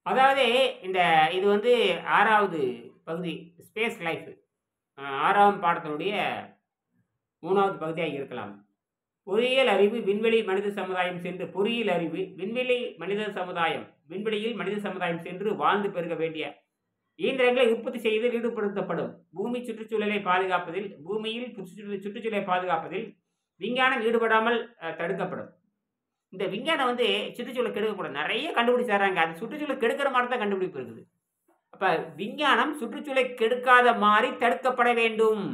அதாவது இந்த இது வந்து 6வது பகுதி ஸ்பேஸ் லைஃப். 6ஆம் பாடத்தினுடைய 3வது பகுதியாக இருக்கலாம். பொறியியல் அறிவு விண்வெளி மனித சமுதாயம் சென்று பொறியியல் அறிவு விண்வெளி மனித சமுதாயம் விண்வெளியில் மனித சமுதாயம் சென்று வாழ்ந்து பெருக வேண்டிய இயந்திரங்களை உற்பத்தி செய்வதில் ஈடுபடுத்தப்படும். பூமி சுற்றுச்சூழலை பாதுகாப்பதில் பூமியில் சுற்றுச்சூழலை பாதுகாப்பதில் விஞ்ஞானம் ஈடுபடாமல் தடுக்கப்படும். இந்த விஞ்ஞானம் வந்து சுற்றுச்சூழலை கெடுக்கக்கூடாது. நிறைய கண்டுபிடிச்சாராங்க. அது சுற்றுச்சூழலை கெடுக்கிற மாதிரி தான் கண்டுபிடிப்பு இருக்குது. அப்ப விஞ்ஞானம் சுற்றுச்சூழலை கெடுக்காத மாதிரி தடுக்கப்பட வேண்டும்.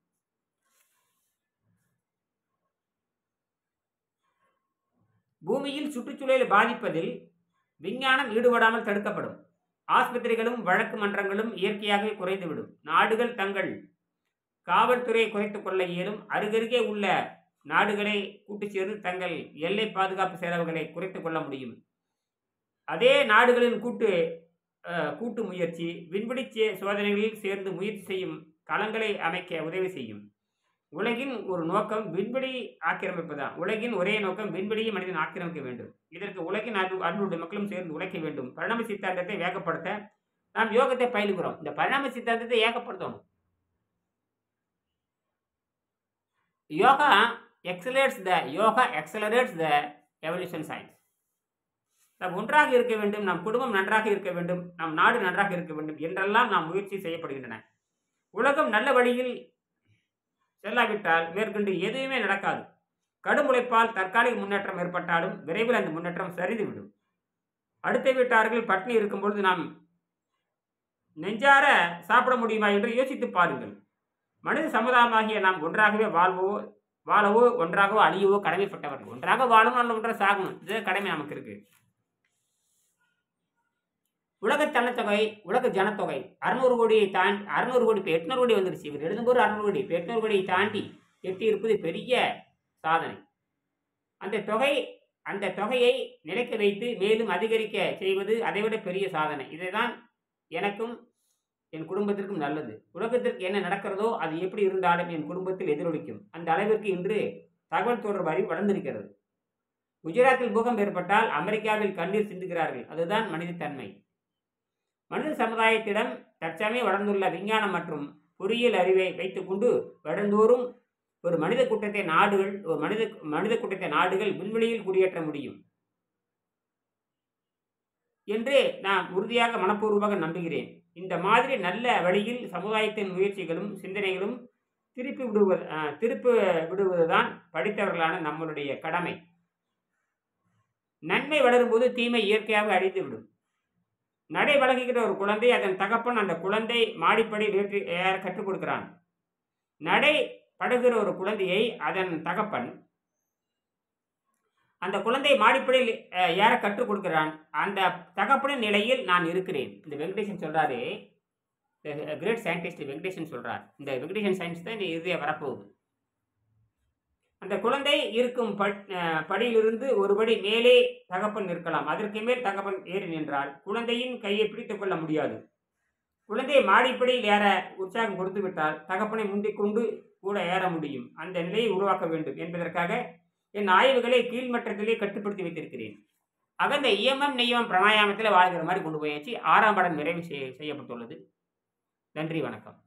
பூமியில் சுற்றுச்சூழலை பாதிப்பதில் விஞ்ஞானம் ஈடுபடாமல் தடுக்கப்படும். ஆஸ்பத்திரிகளும் வழக்கு மன்றங்களும் இயற்கையாகவே குறைந்துவிடும். நாடுகள் தங்கள் காவல்துறையை குறைத்துக் கொள்ள இயலும். அருகருகே உள்ள நாடுகளை கூட்டு சேர்ந்து தங்கள் எல்லை பாதுகாப்பு செலவுகளை குறைத்துக் கொள்ள முடியும். அதே நாடுகளின் கூட்டு முயற்சி விண்வெளி சோதனைகளில் சேர்ந்து முயற்சி செய்யும் களங்களை அமைக்க உதவி செய்யும். உலகின் ஒரு நோக்கம் விண்வெளி ஆக்கிரமிப்புதான். உலகின் ஒரே நோக்கம் விண்வெளியை மனிதன் ஆக்கிரமிக்க வேண்டும். இதற்கு உலகின் 600 மக்களும் சேர்ந்து உழைக்க வேண்டும். பரிணாம சித்தாந்தத்தை வேகப்படுத்த நாம் யோகத்தை பயிலுகிறோம். இந்த பரிணாம சித்தாந்தத்தை ஏகப்படுத்தணும். Yoga accelerates the evolution science. நாம் ஒன்றாக இருக்க வேண்டும், நம் குடும்பம் நன்றாக இருக்க வேண்டும், நம் நாடு நன்றாக இருக்க வேண்டும் என்றெல்லாம் நாம் முயற்சி செய்யப்படுகின்றன. உலகம் நல்ல வழியில் செல்லாவிட்டால் மேற்கொண்டு எதுவுமே நடக்காது. கடும் உழைப்பால் தற்காலிக முன்னேற்றம் ஏற்பட்டாலும் விரைவில் அந்த முன்னேற்றம் சரிந்துவிடும். அடுத்த வீட்டார்கள் பட்டினி இருக்கும்பொழுது நாம் நெஞ்சார சாப்பிட முடியுமா என்று யோசித்து பாருங்கள். மனித சமுதாயமாகிய நாம் ஒன்றாகவே வாழவோ ஒன்றாகவோ அழியவோ கடமைப்பட்டவர்கள். ஒன்றாக வாழணும், அல்ல ஒன்றாக சாகணும். இது கடமை நமக்கு இருக்கு. உலக ஜனத்தொகை உலக ஜனத்தொகை 600 கோடியை தாண்டி 600 கோடி இப்போ 800 கோடி வந்துருச்சு. இவர் எழுதும்போது 600 கோடி இப்போ 800 கோடியை தாண்டி எட்டி இருப்பது பெரிய சாதனை. அந்த தொகையை நிலைக்க வைத்து மேலும் அதிகரிக்க செய்வது அதைவிட பெரிய சாதனை. இதைதான் எனக்கும் என் குடும்பத்திற்கும் நல்லது. உலகத்திற்கு என்ன நடக்கிறதோ அது எப்படி இருந்தாலும் என் குடும்பத்தில் எதிரொலிக்கும். அந்த அளவிற்கு இன்று தகவல் தொடர்பு அறிவு வளர்ந்திருக்கிறது. குஜராத்தில் பூகம்பம் ஏற்பட்டால் அமெரிக்காவில் கண்ணீர் சிந்துகிறார்கள். அதுதான் மனிதத்தன்மை. மனித சமுதாயத்திடம் தற்சமயம் வளர்ந்துள்ள விஞ்ஞானம் மற்றும் பொறியியல் அறிவை வைத்துக்கொண்டு வருடந்தோறும் ஒரு மனித கூட்டத்தை நாடுகள் விண்வெளியில் குடியேற்ற முடியும் என்று நான் உறுதியாக மனப்பூர்வமாக நம்புகிறேன். இந்த மாதிரி நல்ல வழியில் சமுதாயத்தின் முயற்சிகளும் சிந்தனைகளும் திருப்பி விடுவதுதான் படித்தவர்களான நம்மளுடைய கடமை. நன்மை வளரும்போது தீமை இயற்கையாக அழிந்துவிடும். நடை பழகுகிற ஒரு குழந்தை அதன் தகப்பன் அந்த குழந்தை மாடிப்படியில் ஏற கற்றுக் கொடுக்கிறான். நடை பழகுகிற ஒரு குழந்தையை அதன் தகப்பன் அந்த குழந்தை மாடிப்படியில் ஏற கற்றுக் கொடுக்கிறான். அந்த தகப்பனின் நிலையில் நான் இருக்கிறேன். இந்த வெங்கடேசன் சொல்றாரு, கிரேட் சயின்டிஸ்ட் வெங்கடேசன் சொல்றார். இந்த வெங்கடேசன் சயின்ஸ் தான் இந்த இறுதியாக வரப்போகுது. அந்த குழந்தை இருக்கும் படியிலிருந்து ஒருபடி மேலே தகப்பன் நிற்கலாம். அதற்கு மேல் தகப்பன் ஏறி நின்றால் குழந்தையின் கையை பிடித்துக் கொள்ள முடியாது. குழந்தையை மாடிப்படியில் ஏற உற்சாகம் கொடுத்து விட்டால் தகப்பனை முந்திக் கொண்டு கூட ஏற முடியும். அந்த நிலையை உருவாக்க வேண்டும் என்பதற்காக என் ஆய்வுகளை கீழ்மட்டத்திலே கட்டுப்படுத்தி வைத்திருக்கிறேன். ஆக இந்த இயமம் நியமம் பிராணாயாமத்தில் வாழ்கிற மாதிரி கொண்டு போயாச்சு. 6ஆம் பாடம் நிறைவு செய்யப்பட்டுள்ளது. நன்றி, வணக்கம்.